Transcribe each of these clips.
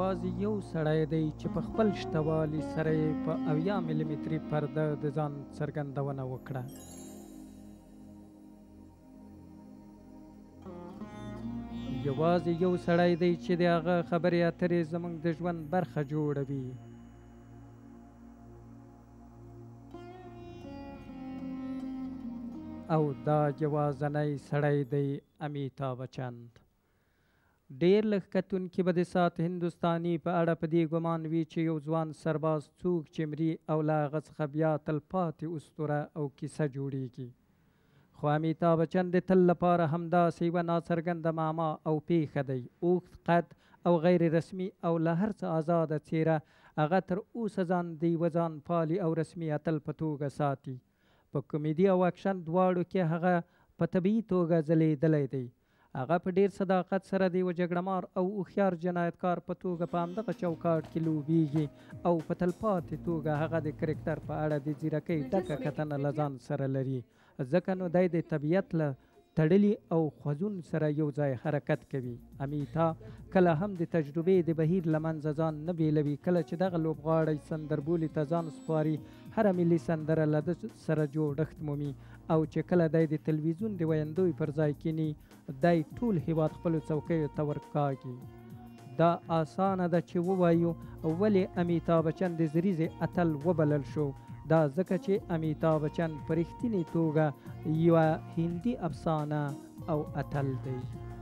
یوازې یو سړی دی چې په خپل شتوالي سره یې په 80 ملي متري پرده د ځان څرګندونه وکړه. یوازې یو سړی دی چې د هغه خبرې اترې زموږ د ژوند برخه جوړوي. او دا یوازنی سړی دی امیتاب بچن. ډېر لږ کتونکي به د سات هندوستاني په اړه په دې ګمان وي چې یو ځوان سرباز څوک چې مري او له هغه څخه بیا تلپاتې اسطوره او کیسه جوړیږي. خو امیتاب بچن د تل لپاره همداسې یوه ناڅرګنده معما او پیښه دی. اوږد قد او غیر رسمي او له هر څه آزاده څیره، هغه تر اوسه ځان د یوه ځان پالي او رسمي اتل په توګه ساتي. په کمیډي او اکشن دواړو کې هغه په طبیعي توګه ځلیدلی دی. هغه په ډیر صداقت سره د یوه جګړهمار او هوښیار جنایتکار په توګه په همدغه چوکاټ کې لوبیږي او په تلپاتې توګه هغه د کرکټر په اړه د ځیرکۍ ډکه کتنه له ځان سره لري، ځکه نو دی د طبیعت له تړلي او خوځون سره یو ځای حرکت کوي. امیتا کله هم د تجربې د بهیر له منځه ځان نه بیلوي. کله چې دغه لوبغاړی سندربولي ته ځان سپاري، هره ملي سندره له ده سره جوړښت مومي، او چې کله دی د تلویزیون د ویندوی پر ځای کینی، دی ټول هیواد خپلو څوکیو ته ورکاږي. دا اسانه ده چې ووایو ولې امیتاب بچن د زریزې اتل وبلل شو. دا ځکه چې امیتاب بچن په رښتینې توګه یوه هندي افسانه او اتل دی.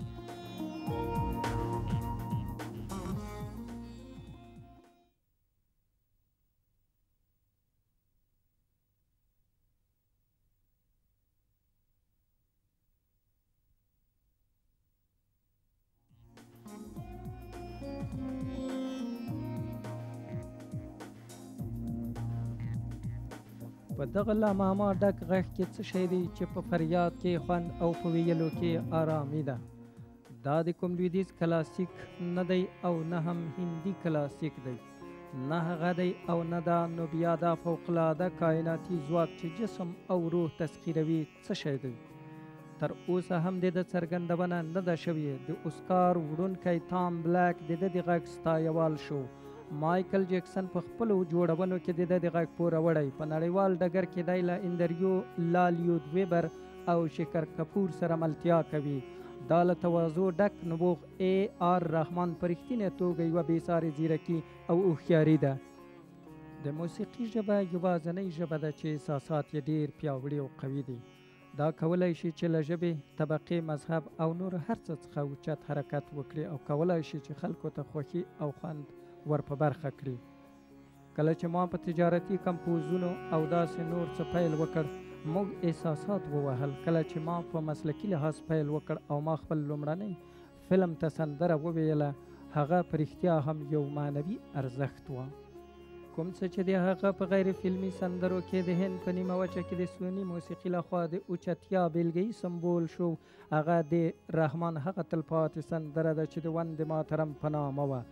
په دغه له معما ډک غږ کې څه شی دی چې په فریاد کې خوند او په ویلو کې آرامي ده. دا د کوم لویدیځ کلاسیک نه دی او نه هم هندي کلاسیک دی، نه هغه دی او نه دا، نو بیا دا فوقالعاده کائناتي ځواک چې جسم او روح تسخیروي څه شی دی؟ تر اوسه هم د ده څرګندونه نه ده شوې. د اسکار وړونکی تام بلیک د ده د غږ ستایوال شو. مایکل جیکسن په خپلو جوړونو کې د ده د غږ پوروړی. په نړیوال ډګر کې دی له اندریو لالیود ویبر او شکر کپور سره ملتیا کوي. دا له تواضع ډک نبوغ ای آر رحمان په رښتینې توګه یوه بېسارې ځیرکي او هوښیاري ده. د موسیقي ژبه یوازینۍ ژبه ده چې احساسات یې ډېر پیاوړي او قوي دي. دا کولی شي چې له ژبې، طبقې، مذهب او نور هر څه څخه اوچت حرکت وکړي او کولی شي چې خلکو ته خوښي او خوند ور په برخه کړي. کله چې ما په تجارتي کمپوزونو او داسې نور څه پیل وکړ، موږ احساسات ووهل. کله چې ما په مسلکي لحاظ پیل وکړ او ما خپل لومړنی فلم ته سندره وویله، هغه په رښتیا هم یو معنوي ارزښت وه. کوم څه چې د هغه په غیر فلمي سندرو کې د هند په نیمه وچه کې د سوني موسیقي لخوا د اوچتیا بیلګه‌یي سمبول شو، هغه د رحمان هغه تلپاتې سندره ده چې د وندې ماترم په نامه وه.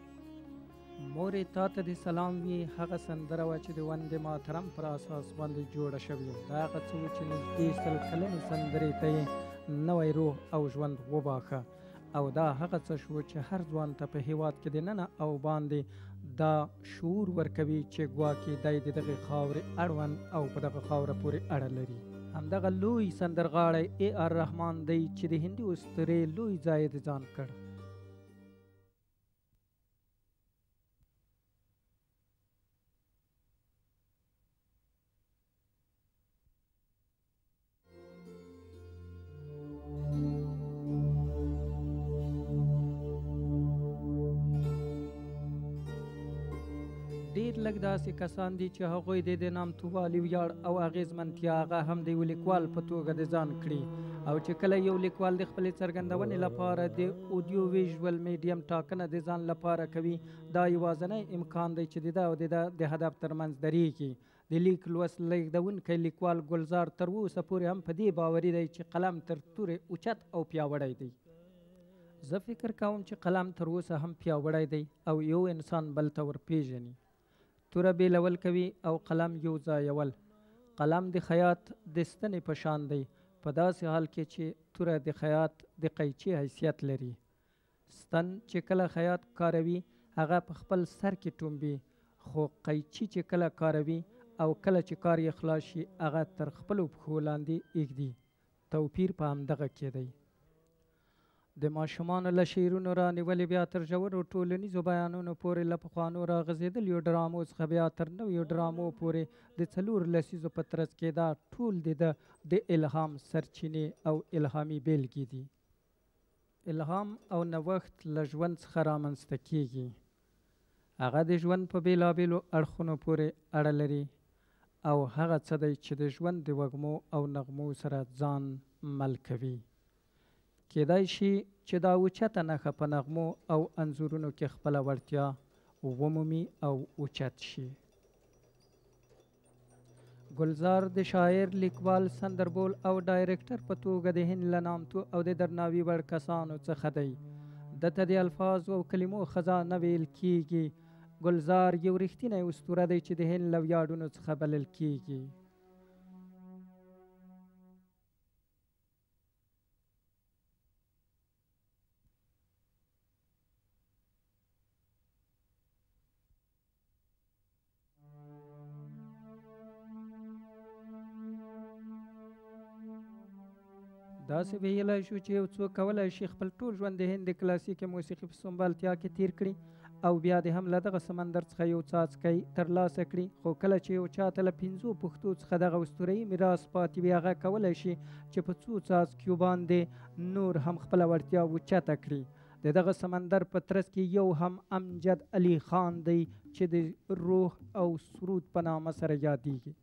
مورې تا ته د سلام وي هغه سندره وه چې د وندې ماترم پر اساس باندې جوړه شوې. دا هغه څه و چې نږدې 100 کلنې سندرې ته یې نوی روح او ژوند وباښه. او دا هغه څه شو چې هر ځوان ته په هیواد کې دننه او باندې دا شعور ورکوي چې ګواکې دی د دغې خاورې اړوند او په دغه خاوره پورې اړه لري. همدغه لوی سندرغاړی ای آر رحمان دی چې د هندي اسطورې لوی ځای د ځان کړ. ډېر لږ داسې کسان دي چې هغوی د نامتووالي ویاړ او اغېزمنتیا هغه هم د یو لیکوال په توګه د ځان کړي. او چې کله یو لیکوال د خپلې څرګندونې لپاره د اودیو ویژوال میډیم ټاکنه د ځان لپاره کوي، دا یوازینی امکان دی چې د ده او د هدف ترمنځ درېږي. د لیک لوست لیږدونکی لیکوال ګلزار تر اوسه پورې هم په دې باوري دی چې قلم تر تورې اوچت او پیاوړی دی. زه فکر کوم چې قلم تر اوسه هم پیاوړی دی او یو انسان بل ته ورپېژني. توره بیلول کوي او قلم یو ځایول. قلم د خیاط د ستنې په شان دی، په داسې حال کې چې توره د خیاط د قیچي حیثیت لري. ستن چې کله خیاط کاروي، هغه په خپل سر کې ټومبي، خو قیچي چې کله کاروي او کله چې کار یې خلاص شي هغه تر خپلو پښو لاندې ایږدي. توپیر په همدغه کې دی. د ماشومانو له شعرونو رانیولې بیا تر ژورو ټولنیزو بیانونو پورې له پخوانو راغځېدلیو ډرامو څخه بیا تر نویو ډرامو پورې د 4 لسیزو په ترڅ کې دا ټول د الهام سرچینې او الهامي بیلګې دي. الهام او نوښت له ژوند څخه رامنځته کیږي. هغه د ژوند په بېلابېلو اړخونو پورې اړه لري او هغه څه دی چې د ژوند د وږمو او نغمو سره ځان مل کوي. کیدای شي چې دا اوچته نښه په نغمو او انځورونو کې خپله وړتیا ومومي او اوچت شي. ګلزار د شاعر، لیکوال، سندربول او ډایرکټر په توګه د هند له نامتو او د درناوي وړ کسانو څخه دی. دته د الفاظو او کلمو خزانه ویل کیږي. ګلزار یو رښتینی اسطوره دی چې د هند له ویاړونو څخه بلل کیږي. داسې ویلی شو چې یو څوک کولی شي خپل ټول ژوند د هند د کلاسیکې موسیقي په سنبالتیا کې تیر کړي او بیا د هم له دغه سمندر څخه یو څاڅکی ترلاسه کړي، خو کله چې یو چاته له 5 پښتو څخه دغه اسطورهیي میراث پاتې وي هغه کولی شي چې په څو څاڅکیو باندې نور هم خپله وړتیا اوچته کړي. د دغه سمندر په ترڅ کې یو هم امجد علي خان دی چې د روح او سرود په نامه سره یادیږي.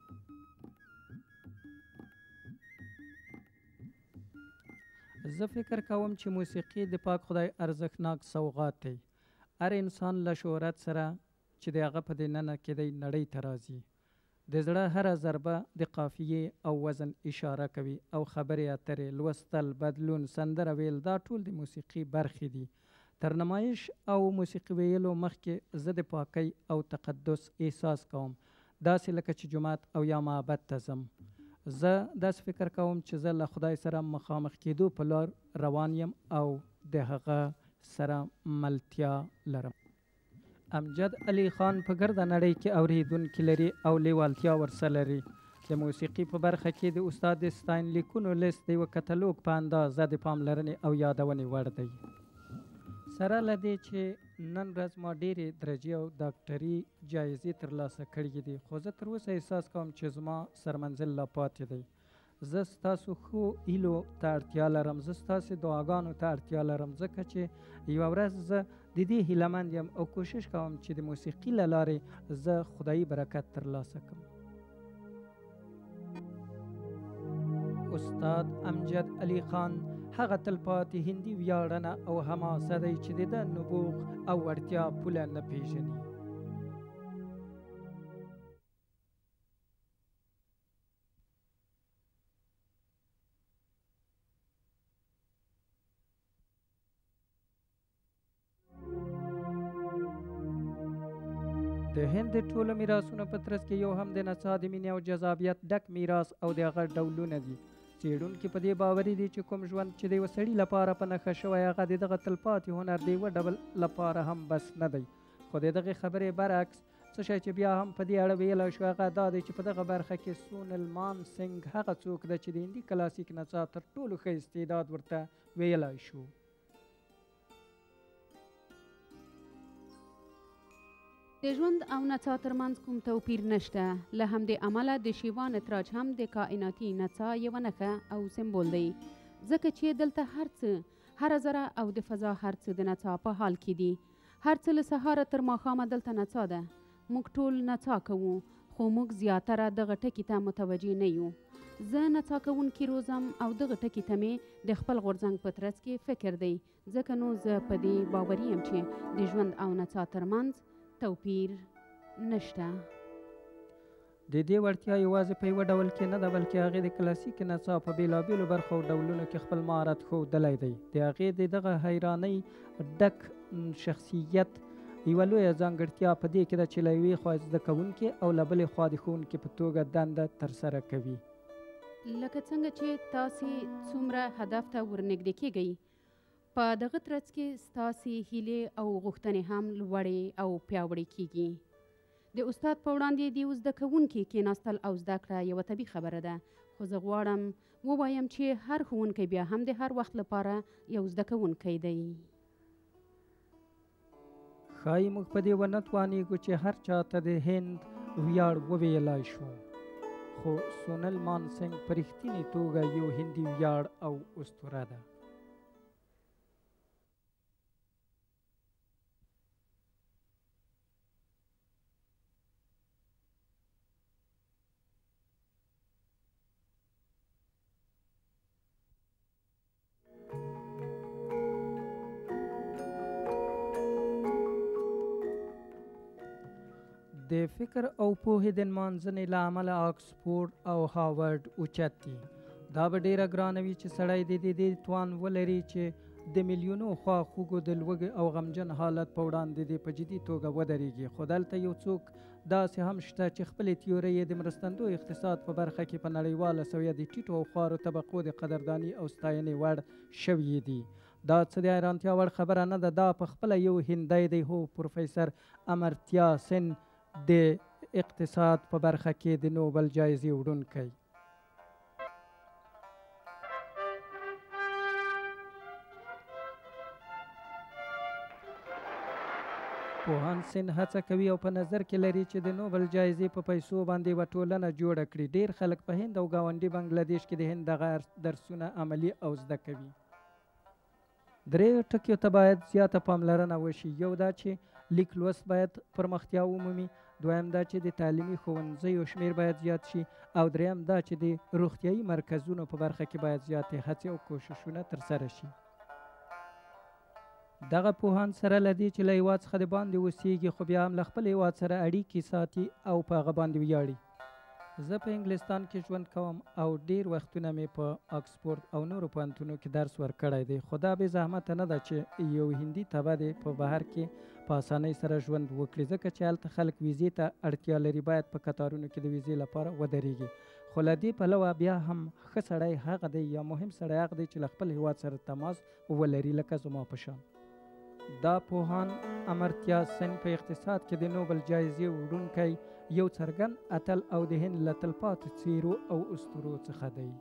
زه فکر کوم چې موسیقي د پاک خدای ارزښتناک سوغات دی. هر انسان له شهرت سره چې د هغه په دننه کې دی نړۍ ته راځي. د زړه هره ضربه د قافیې او وزن اشاره کوي او خبرې اترې، لوستل، بدلون، سندره ویل دا ټول د موسیقي برخې دي. تر نمایش او موسیقي ویلو مخکې زه د پاکۍ او تقدس احساس کوم، داسې لکه چې جومات او یا معبد ته ځم. زه داسې فکر کوم چې زه له خدای سره مخامخ کېدو په لار روان یم او د هغه سره ملتیا لرم. امجد علي خان په ګرده نړۍ کې اورېدونکي لري او لیوالتیا ورسره لري. د موسیقي په برخه کې د استاد د ستاینلیکونو لیست د یوه کتالوګ په اندازه د پاملرنې او یادونې وړ دی. سره له دې چې نن ورځ ما ډېرې درجې او ډاکټري جایزې ترلاسه کړي دي، خو زه تر اوسه احساس کوم چې زما سرمنزل لا پاتې دی. زه ستاسو ښو هیلو ته اړتیا لرم، زه ستاسو دعاګانو ته اړتیا لرم، ځکه چې یوه ورځ زه د دې هیلهمند یم او کوشش کوم چې د موسیقي له لارې زه خدایي برکت ترلاسه کړم. استاد امجد علي خان هغه تلپاتې هندي ویاړنه او حماسه دی چې د ده نبوغ او وړتیا پوله نه پیژني. د هند د ټولو میراثونو په ترڅ کې یو هم د نڅا د مینې او جذابیت ډک میراث او د هغه ډولونه دي. څېړونکي په دې باوري دي چې کوم ژوند چې د یوه سړي لپاره په نښه شوی هغه د دغه تلپاتې هنر د یوه ډول لپاره هم بس نه دی. خو د دغې خبرې برعکس څه شی چې بیا هم په دې اړه ویلی شو هغه دا دی چې په دغه برخه کې سونل مان سنګ هغه څوک ده چې د هندي کلاسیک نڅا تر ټولو ښه استعداد ورته ویلی شو. د ژوند او نڅا ترمنځ کوم توپیر نشته، له همدې امله د شیوا نتراج هم د کائناتي نڅا یوه نښه او سمبول دی، ځکه چې دلته هر څه، هره ذره او د فضا هر څه د نڅا په حال کې دي. هر څه له سهاره تر ماښامه دلته نڅا ده. موږ ټول نڅا کوو، خو موږ زیاتره دغه ټکي ته متوجه نه یو. زه نڅا کوونکي روزم او دغه ټکي ته مې د خپل غورځنګ په ترڅ کې فکر دی، ځکه نو زه په دې باوري یم چې د ژوند او نڅا ترمنځ توپیر نشته. د دې وړتیا یوازې په یوه ډول کې نه ده، بلکې هغې د کلاسیک نڅا په بېلابېلو برخو او ډولونو کې خپل مهارت ښودلی دی. د هغې د دغه حیرانۍ ډک شخصیت یوه لویه ځانګړتیا په دې کې ده چې له یوې خوا زده کوونکې او له بلې خوا د ښوونکې په توګه دنده ترسره کوي. لکه څنګه چې تاسې څومره هدف ته ورنږدې کیږئ، په دغه ترڅ کې ستاسې هیلې او غوښتنې هم لوړې او پیاوړې کیږي. د استاد په وړاندې د یو زده کوونکي کېناستل او زده کړه یوه طبیعي خبره ده، خو زه غواړم ووایم چې هر ښوونکی بیا هم د هر وخت لپاره یو زده کوونکی دی. ښایي موږ په دې ونه توانیږو چې هر چا ته د هند ویاړ وویلی شو، خو سونل مانسنګ په رښتینې توګه یو هندي ویاړ او اسطوره ده. د فکر او پوهې د نمانځنې له امله آکسفورډ او هاورډ اوچت دي. دا به ډیره ګرانه وي چې سړی د دې توان ولري چې د میلیونو خواخوږو د لوږې او غمجن حالت په وړاندې د په جدي توګه ودرېږي. خو دلته یو څوک داسې هم شته چې خپلې تیورۍ یې د مرستندوی اقتصاد په برخه کې په نړیواله سویه د ټیټو او خوارو طبقو د قدرداني او ستاینې وړ شوي دي. دا څه د حیرانتیا وړ خبره نه ده، دا په خپله یو هندی دی، هو پروفیسر امرتیا سین د اقتصاد په برخه کې د نوبل جایزې وړونکی. پوهان سین هڅه کوي او په نظر کې لري چې د نوبل جایزې په پیسو باندې یوه ټولنه جوړه کړي. ډیر خلک په هند او ګاونډي بنګلادیش کې د هند دغه درسونه عملي او زده کوي. درې ټکیو ته باید زیاته پاملرنه وشي. یو دا چې لیک لوست باید پرمختیا ومومي، دویم دا چې د تعلیمي ښوونځیو شمیر باید زیات شي، او دریم دا چې د روغتیایي مرکزونو په برخه کې باید زیاتې هڅې او کوششونه ترسره شي. دغه پوهان سره له دې چې له هېواد څخه د باندې اوسیږي، خو بیا هم له خپل هېواد سره اړیکې ساتي او په هغه باندې ویاړي. زه په انګلستان کې ژوند کوم او ډیر وختونه مې په آکسفورډ او نورو پوهنتونو کې درس ورکړی دی، خو دا بې زحمته نه ده چې یو هندي طبع دی په بهر کې په اسانۍ سره ژوند وکړي، ځکه چې هلته خلک ویزې ته اړتیا لري، باید په قطارونو کې د ویزې لپاره ودرېږي. خو له دې پلوه بیا هم ښه سړی هغه دی یا مهم سړی هغه دی چې له خپل هېواد سره تماس ولري، لکه زما په شان. دا پوهان امرتیا سین په اقتصاد کې د نوبل جایزې وړونکی یو څرګند اتل او د هند له تلپاتو څیرو او اسطورو څخه دی.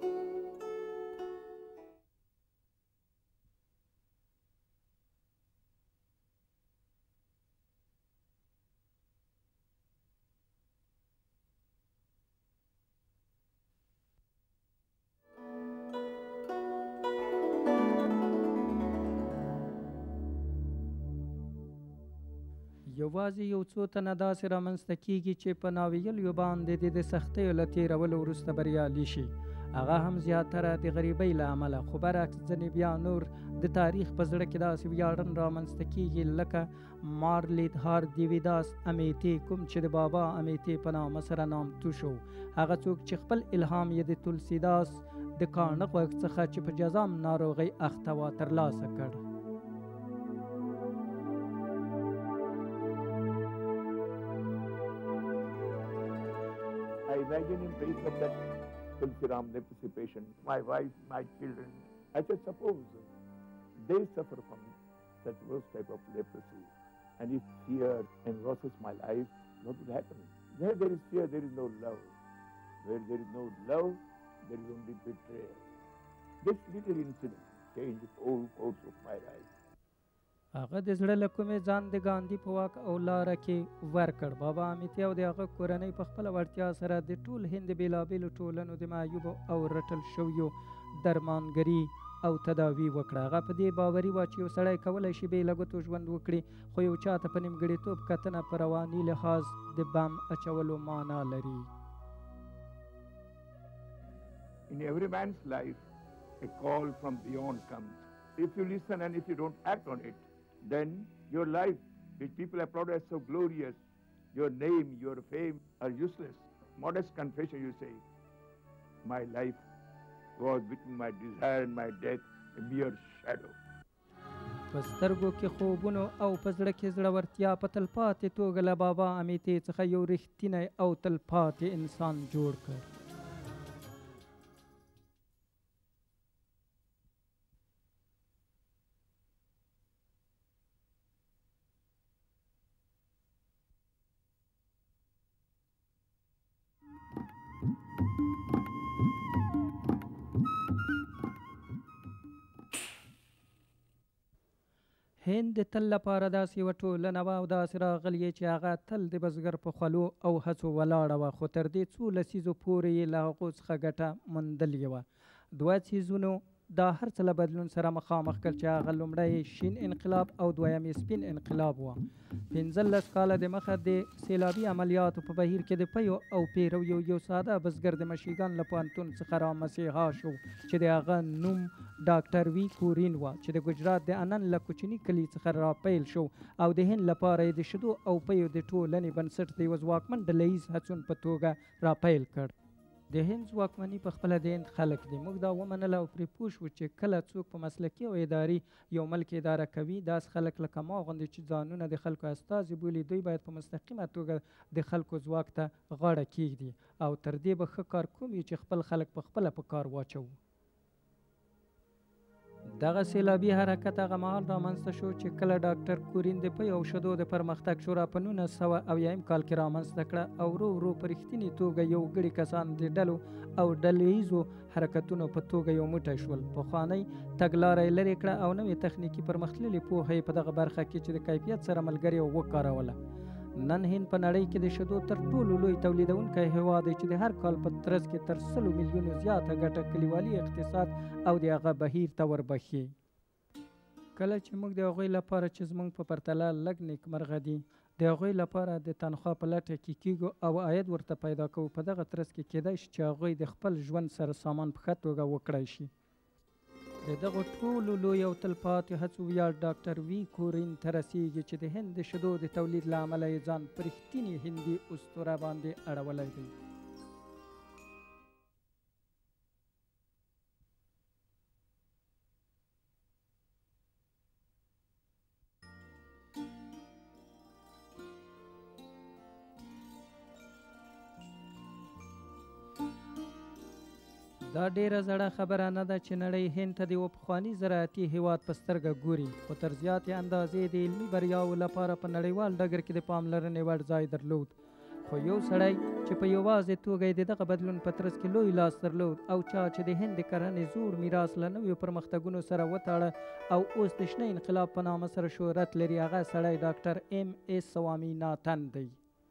یوازې یو څو تنه داسې رامنځته کیږي چې په ناویلیو باندې د سختیو له تېرولو وروسته بریالي شي، هغه هم زیاتره د غریبۍ له امله. خو برعکس ځینې بیا نور د تاریخ په زړه کې داسې ویاړن رامنځته کیږي لکه مارلیدهار دیویداس امیتې، کوم چې د بابا امیتې په نامه سره نامتو شو. هغه څوک چې خپل الهام یې د تولسیداس د کاڼه غوږ څخه چې په جذام ناروغۍ اخته وه ترلاسه کړ. I imagine in place of that Tulsiram leprosy patient, my wife, my children. I said, suppose they suffer from such worst type of leprosy, and if fear engrosses my life, what will happen? Where there is fear, there is no love. Where there is no love, there is only betrayal. This little incident changed the whole course of my life. هغه د زړه له کومې ځان د ګاندي په واک او لاره کې ورکړ. بابا امیتې او د هغه کورنۍ په خپله وړتیا سره د ټول هند د بېلابېلو ټولنو د معیوبو او رټل شویو درمانګري او تداوي وکړه. هغه په دې باوري وه چې یو سړی کولی شي بې له ګوتو ژوند وکړي، خو یو چا ته په نیمګړېتوب کتنه په رواني لحاظ د بم اچولو معنا لري. In every man's life, a call from beyond comes. If you listen and if you don't act on it, then your life, which people applaud as so glorious, your name, your fame are useless. Modest confession, you say, my life was between my desire and my death a mere shadow. په سترګو کې خوبونو او په زړه کې زړورتیا په تلپاتې توګه له بابا امیتې څخه یو رښتینی او تلپاتې انسان جوړ کړ. هند د تل لپاره داسې یوه ټولنه وه او داسې راغلې چې هغه تل د بزګر په خولو او هڅو ولاړه وه، خو تر دې څو لسیزو پورې یې له هغو څخه ګټه موندلې وه. دوه څیزونو دا هر څه له بدلون سره مخامخ کړ چې هغه لومړی شین انقلاب او دویم یې سپین انقلاب وه. 15 کاله دمخه د سیلابي عملیاتو په بهیر کې د پیو او پیرویو یو ساده بزګر د مشیګان له پوهنتون څخه رامسیحا شو چې د هغه نوم ډاکټر وی کورین وه، چې د ګجرات د انن له کوچني کلي څخه راپیل شو او د هند لپاره یې د شیدو او پیو د ټولنې بنسټ د یوه ځواکمن ډله ییز هڅون په توګه راپیل کړ. د هند ځواکمني په خپله د هند خلک دي. موږ دا ومنله او پرې پوه شو چې کله څوک په مسلکي او اداري یو ملک اداره کوي، داسې خلک لکه ما غوندې چې ځانونه د خلکو استازي بولي، دوی باید په مستقیمه توګه د خلکو ځواک ته غاړه کیږدي او تر دې به ښه کار کوم چې خپل خلک په خپله په کار واچوو. دغه سیلابي حرکت هغه مهال رامنځته شو چې کله ډاکټر کورین د پیو او شیدو د پرمختګ شورا په 1900 کال کې رامنځته کړه او ورو ورو په رښتینې توګه یو ګڼې کسان د ډلو او ډلهییزو حرکتونو په توګه یو موټی شول. پخوانۍ تګلاره یې لرې کړه او نوې تخنیکي پرمختللې پوهه یې په دغه برخه کې چې د کیفیت سره ملګرې او وکاروله. نن هند په نړۍ کې د شیدو تر ټولو لوی تولیدونکی هیواد دی چې د هر کال په ترڅ کې تر 100 میلیونو زیاته ګټه کلیوالي اقتصاد او د هغه بهیر ته وربخي. کله چې موږ د هغوی لپاره چې زموږ په پرتله لږ نیکمرغه دي د هغوی لپاره د تنخوا په لټه کې کیږو او عاید ورته پیدا کوو، په دغه ترڅ کې کیدای شي چې هغوی د خپل ژوند سره سامان په ښه توګه وکړی شي. د دغو ټولو لوی او تلپاتې هڅو ویاړ ډاکټر وی کورین ته رسیږي چې د هند د شیدو د تولید له امله یې ځان په رښتینې هندي اسطوره باندې اړولی دی. دا ډیره زړه خبره نه ده چې نړۍ هند ته د یوه پخواني زراعتي هیواد په سترګه ګوري، خو تر زیاتې اندازې د علمي بریاوو لپاره په نړیوال ډګر کې د پاملرنې وړ ځای درلود. خو یو سړی چې په یوازې توګه یې د دغه بدلون په ترڅ کې لوی لاس درلود او چا چې د هند د کرنې زوړ میراث له نویو پرمختګونو سره وتاړه او اوس د شنه انقلاب په نامه سره شهرت لري، هغه سړی ډاکټر ایم ایس سوامیناتن دی.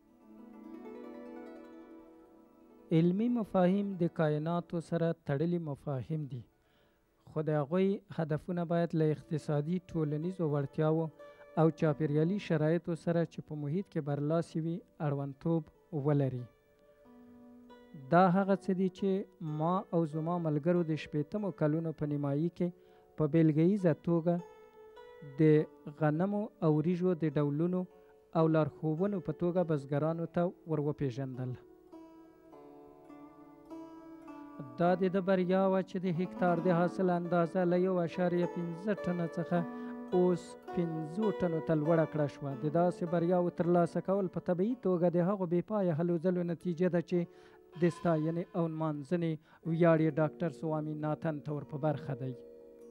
علمي مفاهیم د کائناتو سره تړلي مفاهیم دي، خو د هغوی هدفونه باید له اقتصادي، ټولنیزو وړتیاو او چاپیریالي شرایطو سره چې په محیط کې برلاسي وي اړوندتوب ولري. دا هغه څه دي چې ما او زما ملګرو د 80 کلونو په نیمایي کې په بیلګهیزه توګه د غنمو او وریژو د ډولونو او لارښوونو په توګه بزګرانو ته ور وپېژندل. دا د ده بریا وه چې د هکتار د حاصل اندازه له 1.5 ټنه څخه اوس 5 ټنو ته لوړه کړه شوه. د داسې بریاوو ترلاسه کول په طبیعي توګه د هغو بېپایه هلو ځلو نتیجه ده چې د ستاینې او نمانځنې ویاړ یې ډاکټر سوامیناتن ته ور په برخه دی.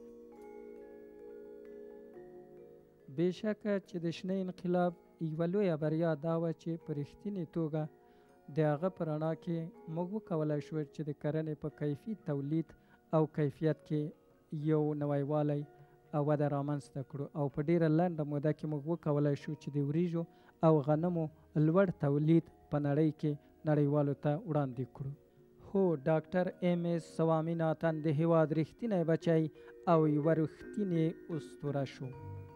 بېشکه چې د شنه انقلاب یوه لویه بریا دا وه چې په رښتینې توګه د هغه په رڼا کې موږ وکولی شو چې د کرنې په کیفي تولید او کیفیت کې یو نویوالی او وده رامنځته کړو او په ډیره لنډه موده کې موږ وکولی شو چې د وریژو او غنمو لوړ تولید په نړۍ کې نړیوالو ته وړاندې کړو. هو، ډاکټر ایم ایس سوامیناتن د هیواد رښتینی بچی او یوه رښتینې اسطوره شو.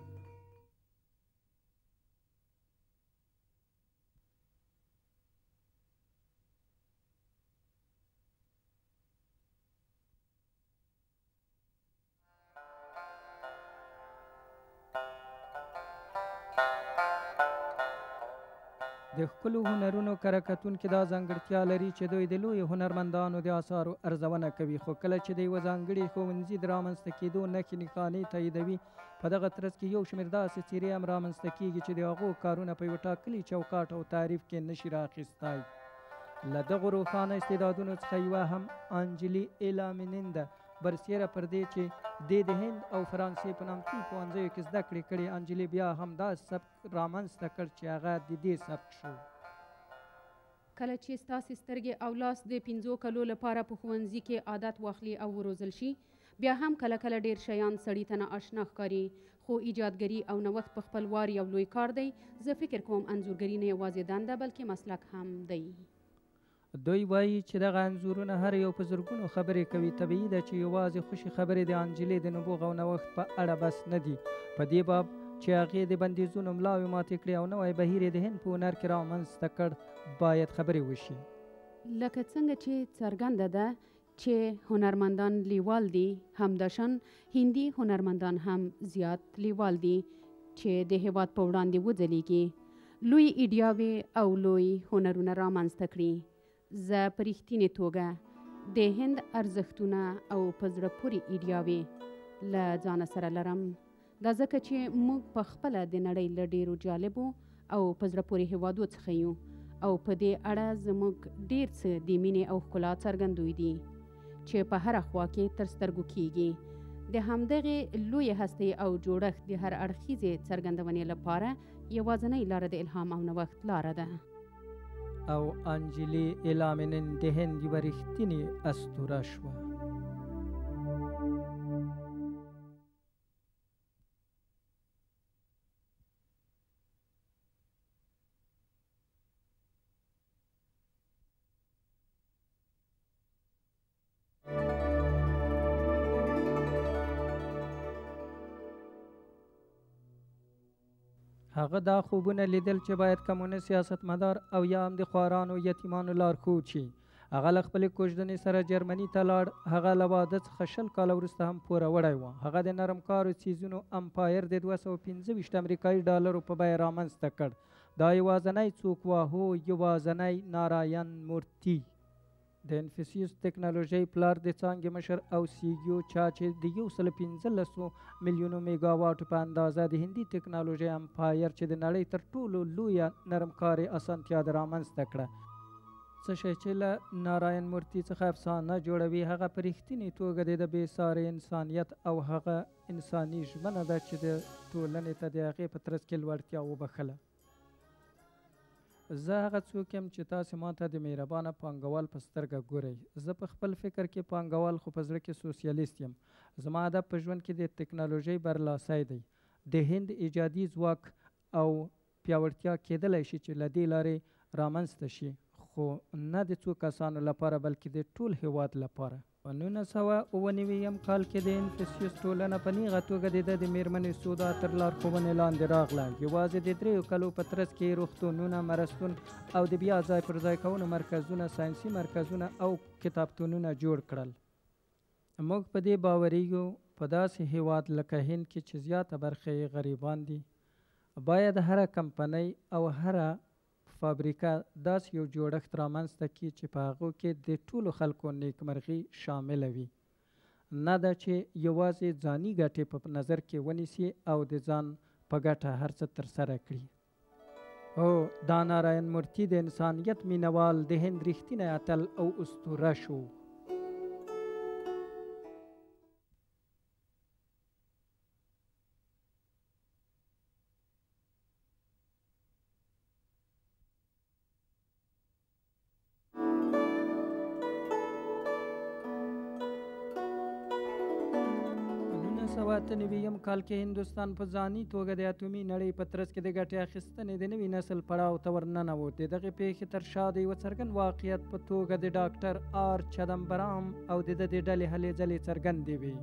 د ښکلو هنرونو کره کتونکي دا ځانګړتیا لري چې دوی د لویو هنرمندانو د اثارو ارزونه کوي، خو کله چې د یوه ځانګړي ښوونځي د رامنځته کېدو نښې نښانې تاییدوي، په دغه ترڅ کې یو شمېر داسې څېرې هم رامنځته کېږي چې د هغو کارونه په یوه ټاکلي چوکاټ او تعریف کې نشي رااخیستی. له دغو روښانه استعدادونو څخه یوه هم انجلي ایلامینین ده، برسیره پر دې چې د هند او فرانسې په نامتو پوهنځیو کې زده کړې کړې. انجلي بیا هم دا سبک رامنځته کړ چې هغه د دې سبک شو. کله چې ستاسې سترګې او لاس د 5 کلو لپاره په ښوونځي کې عادت واخلي او وروزل شي، بیا هم کله کله ډیر شیان سړي ته نااشنا ښکاري، خو ایجادګري او نوښت په خپل وار یو لوی کار دی. زه فکر کوم انځورګري نه یوازې دنده بلکې مسلک هم دی. دوی وایي چې دغه انځورونه هر یو په زرګونو خبرې کوي. طبیعي ده چې یوازې خوشي خبرې د انجلۍ د نبوغ او نوښت په اړه بس نه دي. په دې باب چې هغې د بندیزونو ملاوې ماتې کړې او نوی بهیر یې د هند په هنر کې رامنځته کړ، باید خبرې وشي. لکه څنګه چې څرګنده ده چې هنرمندان لیوال دي، همداشان هندي هنرمندان هم زیات لیوال دي چې د هیواد په وړاندې وځلیږي، لوی ایډیاوې او لوی هنرونه رامنځته کړي. زه په رښتینې توګه د هند ارزښتونه او په زړه پورې ایډیاوې له ځانه سره لرم. دا ځکه چې موږ په خپله د نړۍ له ډېرو جالبو او په زړه پورې هیوادو څخه یو او په دې اړه زموږ ډېر څه د مینې او ښکلا څرګندوي دي چې په هره خوا کې تر سترګو کیږي. د همدغې لویې هستۍ او جوړښت د هر اړخیزې څرګندونې لپاره یوازینۍ لاره د الهام او نوښت لاره ده. او انجلي اعلام نن د هند یوه رښتینې اسطوره شوه. هغه دا خوبونه لیدل چې باید کمونیست سیاستمدار او یا هم د خوارانو یتیمانو لارښود شي. هغه له خپلې کوژدنې سره جرمني ته لاړ. هغه له واده څخه 20 کاله وروسته هم پوروړی و. هغه د نرم کارو څیزونو امپایر د 225 امریکایي ډالرو په بیه رامنځته کړ. دا یوازینی څوک و؟ هو، یوازینی ناراین مورتي، د انفسیوس ټکنالوژۍ پلار، د څانګې مشر او سیګیو، چا چې د 115 میلیونو میګا واټو په اندازه د هندي ټکنالوژۍ امپایر چې د نړۍ تر ټولو لویه نرم کاري اسانتیا د رامنځته کړه. څه شی چې له ناراین مورتي څخه افسانه جوړوي، هغه په رښتینې توګه د بې ساري انسانیت او هغه انساني ژمنه ده چې د ټولنې ته د هغې په ترڅ کې لوړتیا وبخله. زه هغه څوک یم چې تاسې ماته د مهربانه پانګوال په سترګه ګورئ. زه په خپل فکر کې پانګوال خو په زړه کې سوسیالیست یم. زما هدف په ژوند کې د ټکنالوژۍ برلاسي دی. د هند ایجادي ځواک او پیاوړتیا کیدلی شي چې له دې لارې رامنځته شي، خو نه د څو کسانو لپاره بلکې د ټول هیواد لپاره. په 1999 کال کې د انفسیوس ټولنه په نیغه توګه د ده د میرمنې سودا تر لارښوونې لاندې راغله. یوازې د 3 کالو په ترڅ کې روغتونونه، مرستون او د بیا ځای پر ځای کولو مرکزونه، ساینسي مرکزونه او کتابتونونه جوړ کړل. موږ په دې باوري یو په داسې هیواد لکه هند کې چې زیاته برخه یې غریبان دي، باید هره کمپنۍ او هره فابریکه داسې یو جوړښت رامنځته کړي چې په هغو کې د ټولو خلکو نیکمرغي شامله وي. نه ده چې یوازې ځاني ګټې په نظر کې ونیسي او د ځان په ګټه هر څه ترسره کړي. هو، دا ناراین مورتي د انسانیت مینوال د هند رښتینی اتل او اسطوره شو. په 1998 کال کې هندوستان په ځاني توګه د اټومي نړۍ په ترڅ کې د ګټې اخیستنې د نوي نسل پړاو ته ورننوت. د دغې پیښې تر شا د یوه څرګند واقعیت په توګه د ډاکټر آر چدمبرام او د ده د ډلې هلې ځلې څرګندې وې.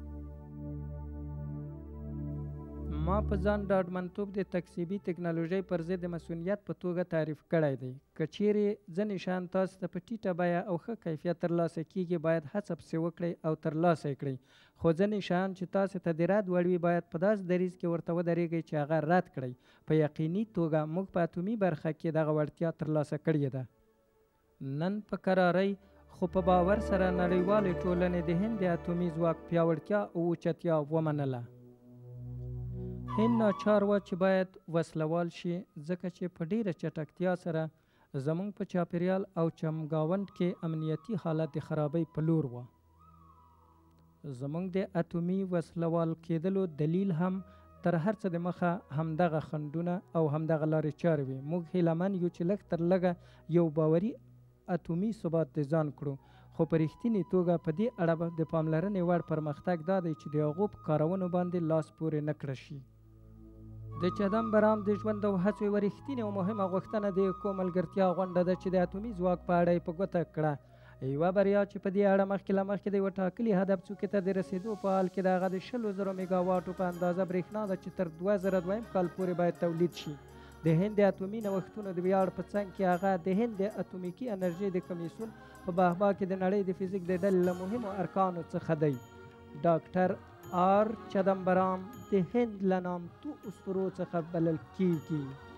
ما په ځان ډاډمنتوب د تکسیبي ټکنالوژۍ پر ضد د مسؤلیت په توګه تعریف کړی دی. که چیرې ځینې شیان تاسو ته په ټیټه بیه او ښه کیفیت ترلاسه کیږي، باید هڅه پسې وکړئ او ترلاسه یې کړئ. خو ځینې شیان چې تاسو ته د رد وړ وي، باید په داسې دریځ کې ورته ودرېږئ چې هغه رد کړئ. په یقیني توګه موږ په اټومي برخه کې دغه وړتیا ترلاسه کړې ده. نن په کرارۍ خو په باور سره نړیوالې ټولنې د هند د اټومي ځواک پیاوړتیا او اوچتیا ومنله. هند ناچار وه چې باید وسلوال شي، ځکه چې په ډیره چټکتیا سره زموږ په چاپیریال او چمګاونډ کې امنیتي حالت د خرابۍ په لور وه. زموږ د اټومي وسلوال کېدلو دلیل هم تر هر څه د مخه همدغه خنډونه او همدغه لارې چارې وې. موږ هیله من یو چې لږ تر لږه یو باوري اټومي ثبات د ځان کړو، خو په رښتینې توګه په دې اړه به د پاملرنې وړ پرمختګ دا دی چې د هغو په کارونو باندې لاس پورې نه کړه شي. د چدمبرام د ژوند او هڅو یوه رښتینې او مهمه غوښتنه د اکو ملګرتیا غونډه ده چې د اتومي ځواک په اړه یې په ګوته کړه. یوه بریا چې په دې اړه مخکې له مخکې د یوه ټاکلي هدف څوکې ته د رسېدو په حال کې د هغه د 100,000 میګاواټو په اندازه برېښنا ده چې تر 2002 کال پورې باید تولید شي. د هند د اتومي نوښتونو د ویاړ په څنګ کې هغه د هند د اتومیکي انرژۍ د کمیسیون په بهبا کې د نړۍ د فزیک د ډلې له مهمو ارکانو څخه دی. ډاکټر آر چدمبرام د هند له نامتو اسطورو څخه بلل کیږي.